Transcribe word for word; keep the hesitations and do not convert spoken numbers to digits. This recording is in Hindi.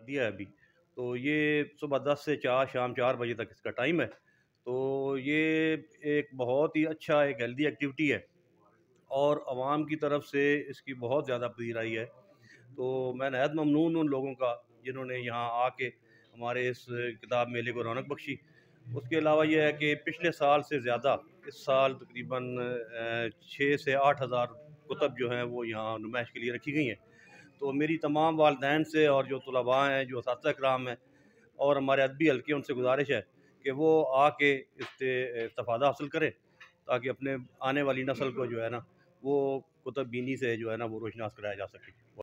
दिया है अभी। तो ये सुबह दस से चार, शाम चार बजे तक इसका टाइम है। तो ये एक बहुत ही अच्छा एक हेल्दी एक्टिविटी है और आवाम की तरफ से इसकी बहुत ज़्यादा पज़ीराई है। तो मैं नहायत ममनून हूँ उन लोगों का जिन्होंने यहाँ आके हमारे इस किताब मेले को रौनक बख्शी। उसके अलावा ये है कि पिछले साल से ज़्यादा इस साल तकरीबन छः से आठ हज़ार कुतब जो हैं वो यहाँ नुमाइश के लिए रखी गई हैं। तो मेरी तमाम वालिदैन से और जो तुलबा हैं, जो असातिज़ा किराम हैं और हमारे अदबी हल्के उनसे गुजारिश है कि वो आके इससे इस्तिफ़ादा हासिल करें, ताकि अपने आने वाली नस्ल को जो है ना वो कुतुब बीनी से जो है ना वो रोशनास कराया जा सके।